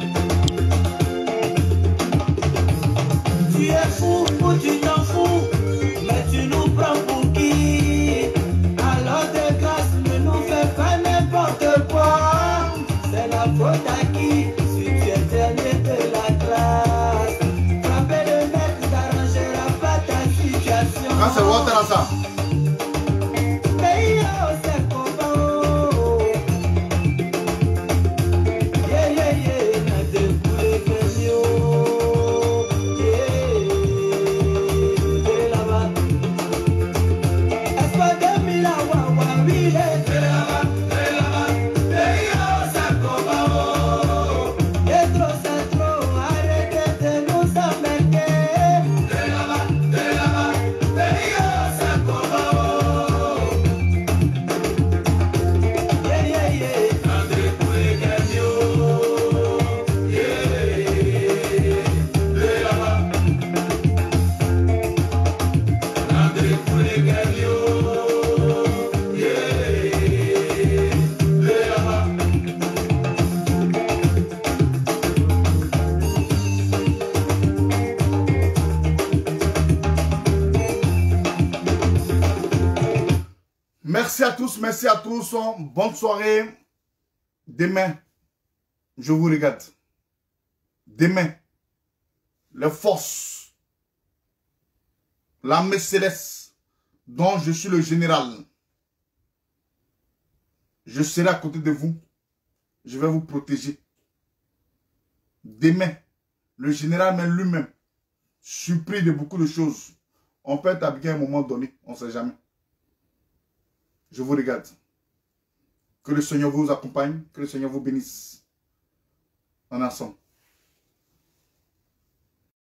Tu es fou ou tu t'en fous, mais tu nous prends pour qui? Alors de grâce, ne nous fais pas n'importe quoi. C'est la faute à qui? Si tu es dernier de la classe, frapper le mec n'arrangera pas ta situation. Ah, c'est Ouattara, ça. Pays au seul combat. Yeah, yeah, yeah. Nandé pour les gagnants. Yeah, yeah, là-bas. Espoir de mille wawa, oui, c'est là-bas, c'est là-bas. Pays au seul combat. Et trop, c'est trop. Arrêtez de nous emmerder. C'est là-bas, c'est là-bas. Pays au seul combat. Yeah, yeah, yeah. André pour les gagnants. Yeah, yeah, là-bas. André pour les gagnants. Yeah, là-bas. Merci à tous, merci à tous. Bonne soirée. Demain, je vous regarde. Demain, les forces, l'armée céleste, dont je suis le général, je serai à côté de vous. Je vais vous protéger. Demain, le général même lui-même, surpris de beaucoup de choses. On peut être habillé à un moment donné, on ne sait jamais. Je vous regarde. Que le Seigneur vous accompagne, que le Seigneur vous bénisse. En ensemble.